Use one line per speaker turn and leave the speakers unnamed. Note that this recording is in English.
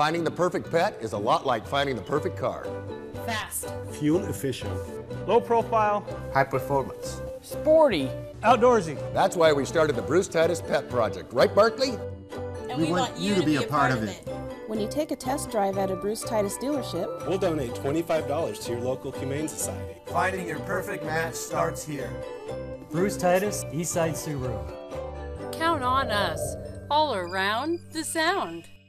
Finding the perfect pet is a lot like finding the perfect car.
Fast.
Fuel efficient.
Low profile.
High performance.
Sporty.
Outdoorsy.
That's why we started the Bruce Titus Pet Project. Right, Barkley?
And we want you to be a part of it.
When you take a test drive at a Bruce Titus dealership,
We'll donate $25 to your local Humane Society.
Finding your perfect match starts here.
Bruce Titus Eastside Subaru.
Count on us, all around the sound.